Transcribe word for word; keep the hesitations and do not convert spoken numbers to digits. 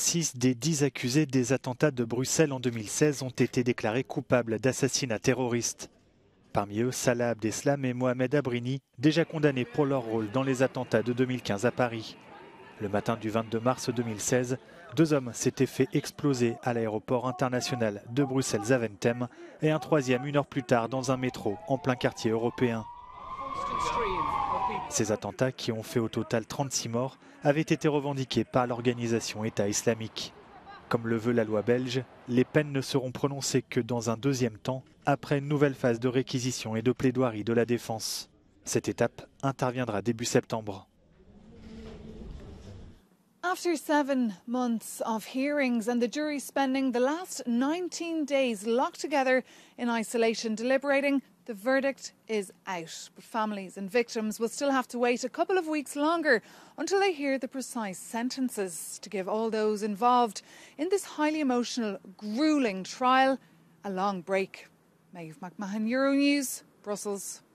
Six des dix accusés des attentats de Bruxelles en deux mille seize ont été déclarés coupables d'assassinat terroriste. Parmi eux, Salah Abdeslam et Mohamed Abrini, déjà condamnés pour leur rôle dans les attentats de deux mille quinze à Paris. Le matin du vingt-deux mars deux mille seize, deux hommes s'étaient fait exploser à l'aéroport international de Bruxelles-Zaventem et un troisième une heure plus tard dans un métro en plein quartier européen. Ces attentats, qui ont fait au total trente-six morts, avaient été revendiqués par l'organisation État islamique. Comme le veut la loi belge, les peines ne seront prononcées que dans un deuxième temps, après une nouvelle phase de réquisition et de plaidoirie de la défense. Cette étape interviendra début septembre. After seven months of hearings and the jury spending the last nineteen days locked together in isolation deliberating, the verdict is out. But families and victims will still have to wait a couple of weeks longer until they hear the precise sentences to give all those involved in this highly emotional, gruelling trial a long break. Maeve McMahon, Euronews, Brussels.